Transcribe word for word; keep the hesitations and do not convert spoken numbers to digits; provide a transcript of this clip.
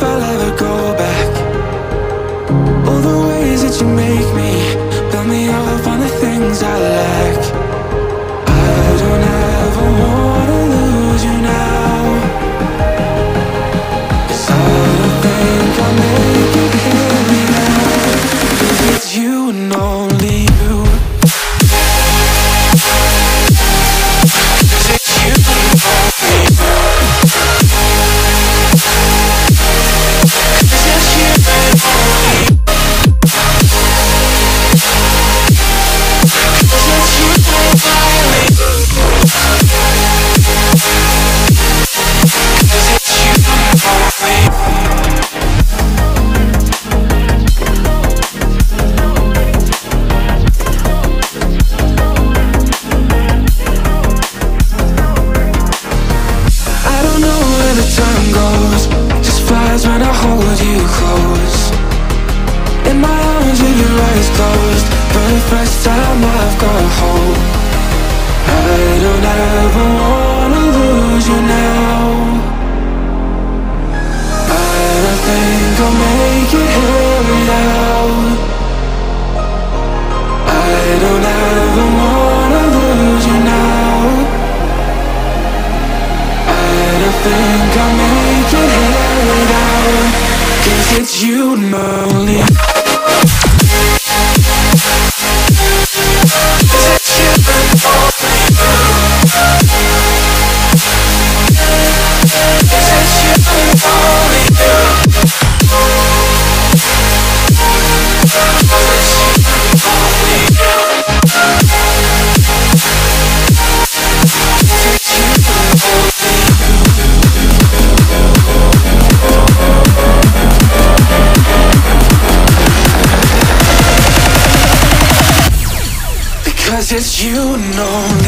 I'll ever go back. All the ways that you make me, build me up on the things I lack. I don't ever wanna lose you now, 'cause I don't think I'll make it here now, 'cause it's you and only you. When I hold you close in my arms with your eyes closed, for the first time I've got hope. I don't ever wanna lose you now. I don't think I'll make it here now. I don't ever wanna lose you now. I don't think I'll make it here now, 'cause it's you and only. Cause it's you and only